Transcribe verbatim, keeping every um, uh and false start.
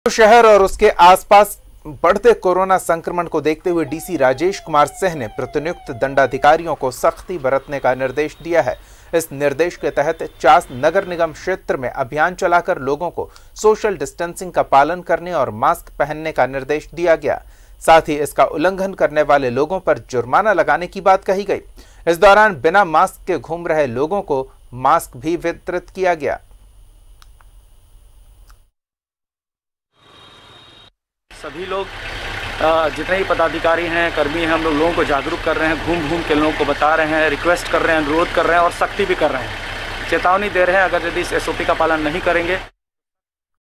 शहर और उसके आसपास बढ़ते कोरोना संक्रमण को देखते हुए डीसी राजेश कुमार सिंह ने प्रतिनियुक्त दंडाधिकारियों को सख्ती बरतने का निर्देश दिया है। इस निर्देश के तहत चास नगर निगम क्षेत्र में अभियान चलाकर लोगों को सोशल डिस्टेंसिंग का पालन करने और मास्क पहनने का निर्देश दिया गया। साथ ही इसका उल्लंघन करने वाले लोगों पर जुर्माना लगाने की बात कही गई। इस दौरान बिना मास्क के घूम रहे लोगों को मास्क भी वितरित किया गया। सभी लोग जितने ही पदाधिकारी हैं, कर्मी हैं, हम लोग लोगों को जागरूक कर रहे हैं, घूम घूम के लोगों को बता रहे हैं, रिक्वेस्ट कर रहे हैं, अनुरोध कर रहे हैं और सख्ती भी कर रहे हैं, चेतावनी दे रहे हैं अगर यदि इस एस ओ पी का पालन नहीं करेंगे।